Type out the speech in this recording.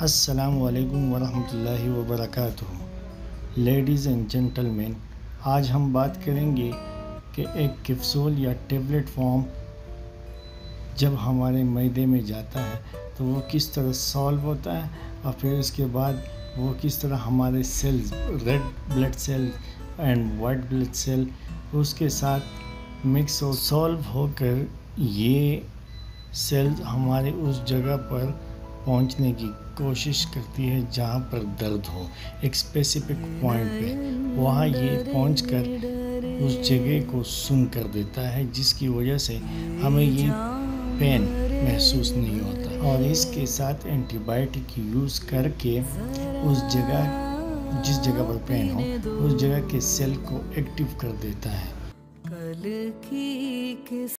अस्सलामु अलैकुम वरहमतुल्लाहि वबरकातुहू। लेडीज़ एंड जेंटलमैन, आज हम बात करेंगे कि एक कैप्सूल या टेबलेट फॉर्म जब हमारे मैदे में जाता है तो वो किस तरह सॉल्व होता है और फिर उसके बाद वो किस तरह हमारे cells, red blood cell and white blood cell, उसके साथ मिक्स और सॉल्व होकर ये सेल्स हमारे उस जगह पर पहुंचने की कोशिश करती है जहां पर दर्द हो। एक स्पेसिफिक पॉइंट पे वहां ये पहुंचकर उस जगह को सुन कर देता है, जिसकी वजह से हमें ये पेन महसूस नहीं होता। और इसके साथ एंटीबायोटिक यूज़ करके उस जगह, जिस जगह पर पेन हो, उस जगह के सेल को एक्टिव कर देता है।